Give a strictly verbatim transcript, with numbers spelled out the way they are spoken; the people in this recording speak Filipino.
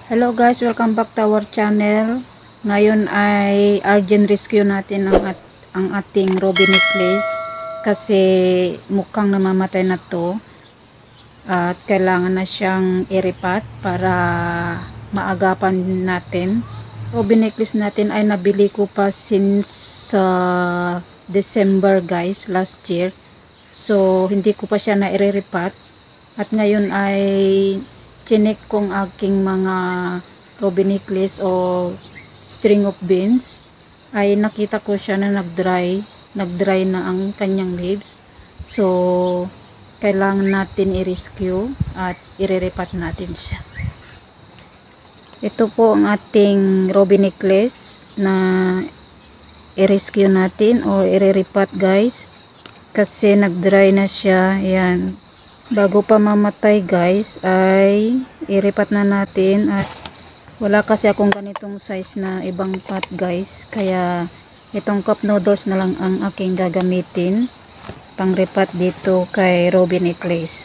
Hello guys, welcome back to our channel. Ngayon ay urgent rescue natin ang, at, ang ating Ruby necklace kasi mukhang namamatay na to at kailangan na siyang iripat para maagapan natin. Ruby necklace natin ay nabili ko pa since uh, December guys, last year. So hindi ko pa siya na iriripat at ngayon ay chinek kong aking mga ruby necklace o string of beans ay nakita ko siya na nag-dry nag-dry na ang kanyang leaves. So kailangan natin i-rescue at ireripat natin siya. Ito po ang ating ruby necklace na i-rescue natin o ireripat guys kasi nag-dry na siya. Ayan, bago pa mamatay guys ay iripat na natin at wala kasi akong ganitong size na ibang pot guys, kaya itong cup noodles na lang ang aking gagamitin pang ripat dito kay ruby necklace.